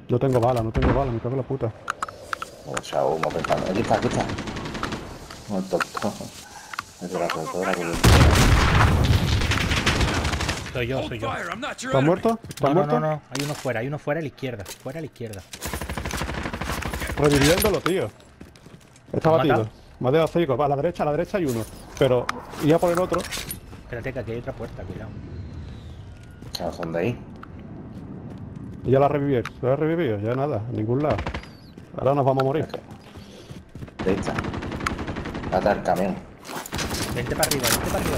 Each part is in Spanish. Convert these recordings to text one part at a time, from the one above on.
No tengo bala, me cago en la puta. O sea, humo pensando. Aquí está, aquí está. Un tonto. Es de la doctora que... Soy yo. ¿Estás muerto? ¿Estás muerto? No. Hay uno fuera a la izquierda. Fuera a la izquierda. Reviviéndolo, tío. Está ¿Lo has batido. matado? Me ha dado 5. A la derecha hay uno. Pero, iba por el otro. Espérate que aquí hay otra puerta, cuidado. No son de ahí. Y ya la reviví. ¿La ha revivido? Ya nada, en ningún lado. Ahora nos vamos a morir. Ahí está. Mata el camión. Vente para arriba.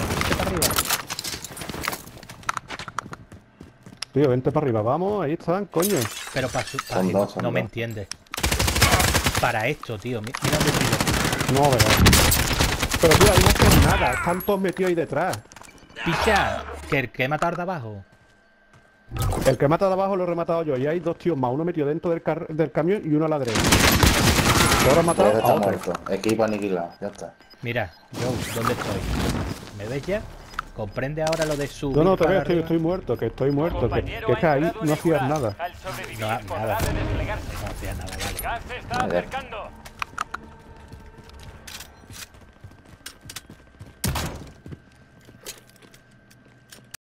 Tío, vente para arriba. Vamos, ahí están, coño. Pero Son dos, son no me dos. entiendes. Para esto, tío. Mira dónde tiro. No, veas. Pero tío, ahí no hacen nada. Están todos metidos ahí detrás. Picha, que el que matar de abajo. El que mata de abajo lo he rematado yo. Y hay dos tíos más. Uno metido dentro del camión y uno a la derecha. Y ahora he matado Pero a está otro. muerto. Equipo aniquilado. Ya está. Mira, yo, ¿dónde estoy? ¿Me ves ya? ¿Comprende ahora lo de subir No, te para veo, arriba? estoy muerto, que estoy muerto. Que es que ahí no hacías nada. Al sobrevivir No, podrá nada. desplegarse. No hacía nada, vale. Gas se está Joder. acercando.